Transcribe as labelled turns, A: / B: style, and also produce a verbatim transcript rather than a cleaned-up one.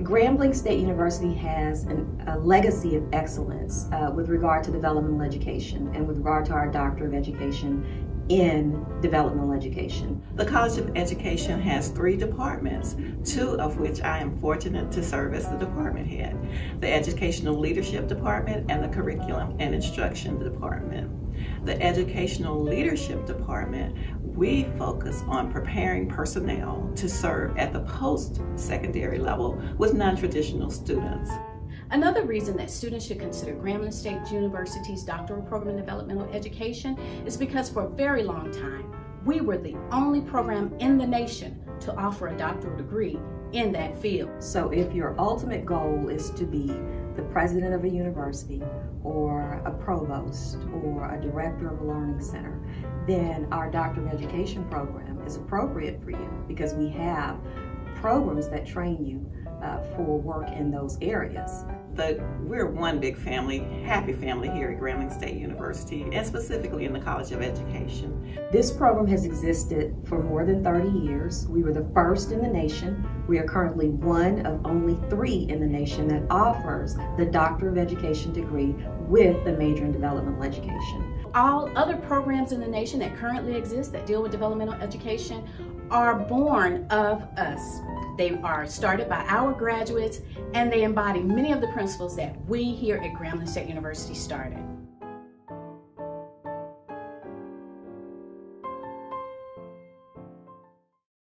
A: Grambling State University has an, a legacy of excellence uh, with regard to developmental education and with regard to our Doctor of Education in developmental education.
B: The College of Education has three departments, two of which I am fortunate to serve as the department head: the Educational Leadership Department and the Curriculum and Instruction Department. The Educational Leadership Department, we focus on preparing personnel to serve at the post-secondary level with non-traditional students.
C: Another reason that students should consider Grambling State University's doctoral program in developmental education is because for a very long time, we were the only program in the nation to offer a doctoral degree in that field.
A: So if your ultimate goal is to be the president of a university or a provost or a director of a learning center, then our Doctor of Education program is appropriate for you because we have programs that train you uh, for work in those areas.
B: But we're one big family, happy family here at Grambling State University, and specifically in the College of Education.
A: This program has existed for more than thirty years. We were the first in the nation. We are currently one of only three in the nation that offers the Doctor of Education degree with the major in developmental education.
C: All other programs in the nation that currently exist that deal with developmental education are born of us. They are started by our graduates, and they embody many of the principles that we here at Grambling State University started.